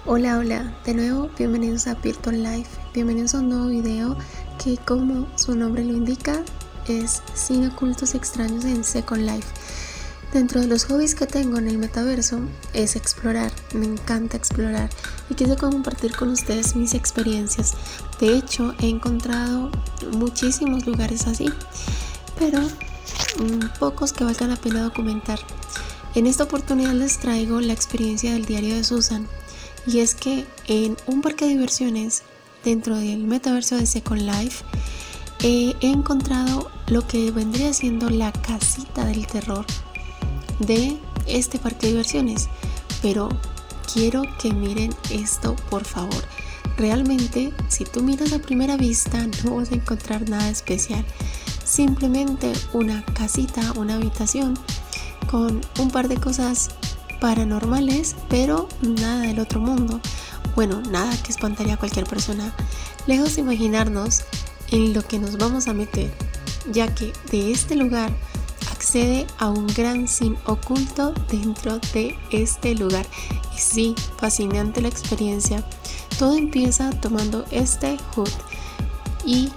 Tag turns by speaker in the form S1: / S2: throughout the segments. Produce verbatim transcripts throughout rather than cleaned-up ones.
S1: Hola, hola, de nuevo bienvenidos a Virtual Life, bienvenidos a un nuevo video que, como su nombre lo indica, es sin ocultos extraños en Second Life. Dentro de los hobbies que tengo en el metaverso es explorar, me encanta explorar y quise compartir con ustedes mis experiencias. De hecho, he encontrado muchísimos lugares así, pero mmm, pocos que valga la pena documentar. En esta oportunidad les traigo la experiencia del diario de Susan. Y es que en un parque de diversiones dentro del metaverso de Second Life eh, he encontrado lo que vendría siendo la casita del terror de este parque de diversiones. Pero quiero que miren esto, por favor. Realmente, si tú miras a primera vista, no vas a encontrar nada especial. Simplemente una casita, una habitación con un par de cosas paranormales, pero nada del otro mundo. Bueno, nada que espantaría a cualquier persona. Lejos de imaginarnos en lo que nos vamos a meter, ya que de este lugar accede a un gran sin oculto dentro de este lugar. Y sí, fascinante la experiencia. Todo empieza tomando este H U D y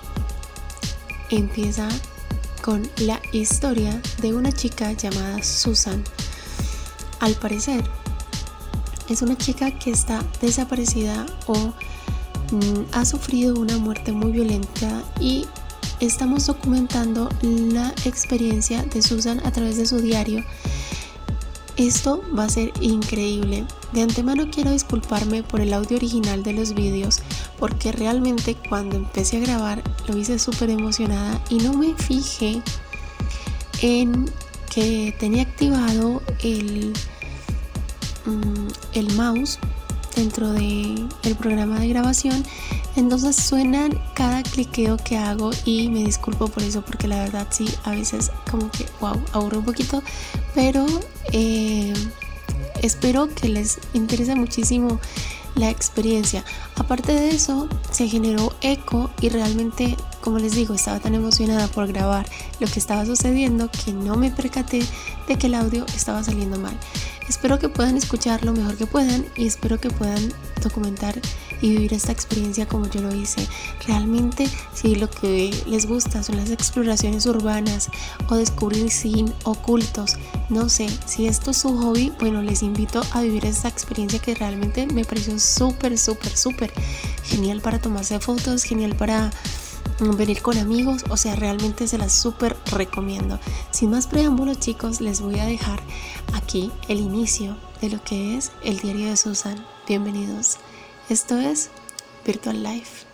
S1: empieza con la historia de una chica llamada Susan. Al parecer es una chica que está desaparecida o mm, ha sufrido una muerte muy violenta, y estamos documentando la experiencia de Susan a través de su diario. Esto va a ser increíble. De antemano quiero disculparme por el audio original de los vídeos, porque realmente cuando empecé a grabar lo hice súper emocionada y no me fijé en que tenía activado el, um, el mouse dentro del programa de grabación. Entonces suenan cada cliqueo que hago y me disculpo por eso, porque la verdad sí, a veces como que wow, aburre un poquito, pero eh, espero que les interese muchísimo la experiencia. Aparte de eso, se generó eco y realmente, como les digo, estaba tan emocionada por grabar lo que estaba sucediendo que no me percaté de que el audio estaba saliendo mal. Espero que puedan escuchar lo mejor que puedan y espero que puedan documentar y vivir esta experiencia como yo lo hice. Realmente, si lo que les gusta son las exploraciones urbanas o descubrir sin ocultos, no sé, si esto es su hobby, bueno, les invito a vivir esta experiencia que realmente me pareció súper, súper, súper genial para tomarse fotos, genial para venir con amigos. O sea, realmente se las súper recomiendo. Sin más preámbulos, chicos, les voy a dejar aquí el inicio de lo que es el diario de Susan. Bienvenidos. Esto es Virtual Life.